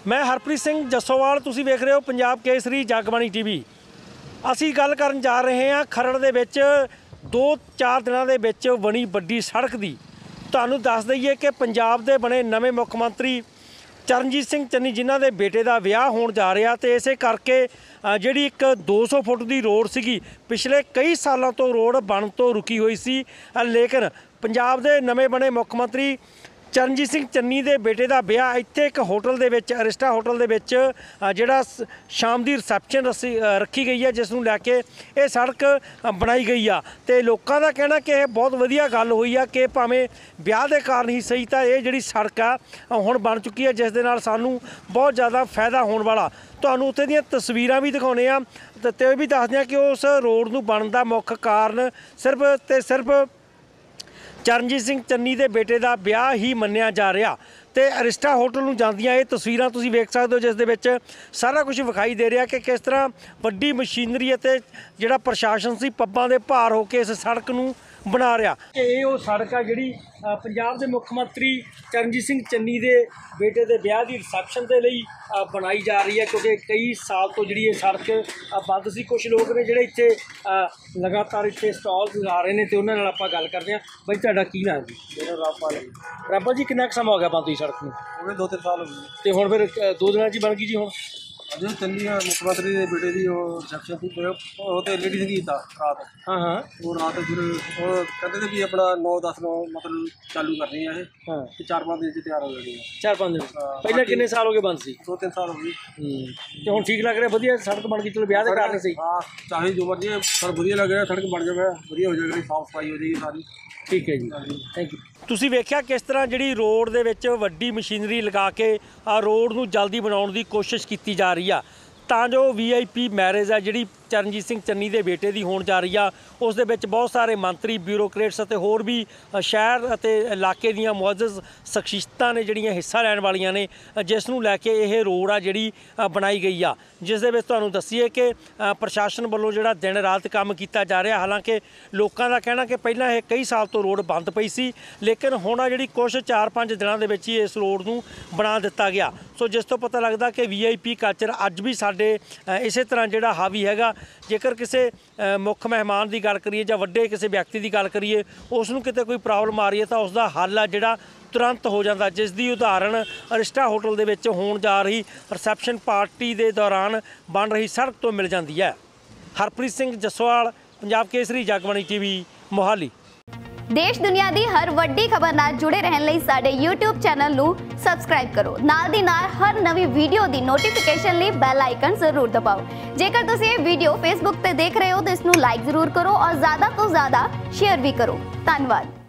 मैं हरप्रीत सिंह जसोवाल, तुसीं वेख रहे हो पंजाब केसरी जगबाणी टीवी। असीं गल करन जा रहे हैं खरड़ दे विच 2-4 दिनां दे विच बनी वड्डी सड़क दी। तुहानूं दस दईए कि पंजाब दे बने नवें मुख मंत्री चरणजीत सिंह चन्नी जिन्हां दे बेटे दा विआह होण जा रिहा, ते इसे करके जिहड़ी एक 200 फुट दी रोड सीगी, पिछले कई सालों तो रोड बन तो रुकी हुई सी, लेकिन पंजाब दे नवें बने मुख मंत्री चरणजीत सिंह चन्नी दे बेटे दा विआह इत्थे एक होटल दे विच अरिस्टा होटल दे विच जिहड़ा शाम दी रिसैप्शन रखी गई है, जिस नूं लैके ये सड़क बनाई गई आ। ते लोकां दा कहना कि यह बहुत वधिया गल होई आ कि भावें विआह दे कारण ही सही तां ये जिहड़ी सड़क आ हुण बन चुकी है, जिस दे नाल सानूं बहुत ज़्यादा फायदा होण वाला। तुहानूं उत्थे दीयां तस्वीरां भी दिखाउने आ ते भी दसदे आ कि उस रोड नूं बनन दा मुੱਖ कारण सिर्फ ते सिर्फ चरणजीत सिंह चन्नी दे बेटे दा विआह ही मन्निया जा रहा। तो अरिस्टा होटल नूं जांदियां ये तस्वीरां तुसीं वेख सकदे हो, जिस दे विच सारा कुछ विखाई दे रहा कि किस तरह वड्डी मशीनरी ते जिहड़ा प्रशासन सी पब्बां दे भार हो के इस सड़क नूं बना रहा। ये वो सड़क आ जिहड़ी पंजाब दे मुख मंत्री चरणजीत सिंह चन्नी दे बेटे दे विआह दी रिसैप्शन दे लई बनाई जा रही है, क्योंकि कई साल तो जिहड़ी ये सड़क बंद सी। कुछ लोग ने जिहड़े इत्थे लगातार इत्थे स्टॉल ला रहे हैं, तो उन्हां नाल आपां गल करदे हां। बई तुहाडा की नाम जी? मेरा रामपाल है। रामपाल जी, कितना समा हो गया बंद हुई सड़क नूं? हो गए 2-3 साल हो गए। तो हुण फिर 2 दिनां च बन गई जी? हुण अजय चन्नी मुख्य मंत्री के बेटे की रिसैप्शन थी, वो लेडी संगीत था रात। हाँ हाँ, वो रात फिर वो कहते थे कि अपना 9-10 मतलब चालू करनी है, हाँ 4-5 दिन से तैयार हो जानी है। 4-5 दिन पहले कितने साल हो गए बंद सी? 2-3 साल हो गए। तो हुण ठीक लग रहा? वधिया सड़क बन गई, चलो विआह दे कारण सही। हाँ, चाहे जो मर्जी पर वधिया लग रहा, सड़क बन जाए वधिया हो जाएगी, साफ सफाई हो जाएगी सारी। ठीक है जी, थैंक यू। तुसीं वेख्या किस तरह जिहड़ी रोड दे विच वड्डी मशीनरी लगा के रोड नूं जल्दी बनाउण दी कोशिश कीती जा रही आ, तां जो VIP मैरिज है जिहड़ी चरणजीत सिंह चन्नी दे बेटे दी होण जा रही आ, उस दे विच बहुत सारे मंत्री, ब्यूरोक्रेट्स अते होर भी शहर अते इलाके दीयां मुअज़्ज़ज़ शख्सियतां ने जिहड़ियां हिस्सा लैण वालियां ने, जिस नूं लैके ये रोड आ जिहड़ी बनाई गई आ, जिस दे विच तुहानूं दस्सीए कि प्रशासन वल्लों जिहड़ा दिन रात काम कीता जा रहा। हालांकि लोकां दा कहना कि पहिलां ये कई साल तो रोड बंद पई सी, लेकिन हुण आ जिहड़ी कुछ 4-5 दिनां दे विच ही इस रोड नूं बना दित्ता गया। सो जिस तो पता लगदा कि VIP कल्चर अज भी साडे इसे तरह जिहड़ा हावी हैगा। जेकर किसी मुख मेहमान की गल करिए जां वड्डे किसी व्यक्ति की गल करिए, उसनूं किते कोई प्रॉब्लम आ रही है तो उसका हल आ जिहड़ा तुरंत हो जाता, जिसकी उदाहरण अरिस्टा होटल दे विच होण जा रही रिसैप्शन पार्टी के दौरान बन रही सड़क तो मिल जाती है। हरप्रीत सिंह जसोवाल, पंजाब केसरी जगबाणी TV, मोहाली। देश दुनिया की हर वड्डी खबर नाल जुड़े रहने लई साडे YouTube चैनल नू सबसक्राइब करो। नाल दी नाल हर नवी वीडियो दी नोटिफिकेशन लई बेल आइकन जरूर दबाओ। जेकर तुसीं ये वीडियो फेसबुक ते देख रहे हो तो इसनू लाइक जरूर करो और ज़्यादा तो ज़्यादा शेयर भी करो। धन्यवाद।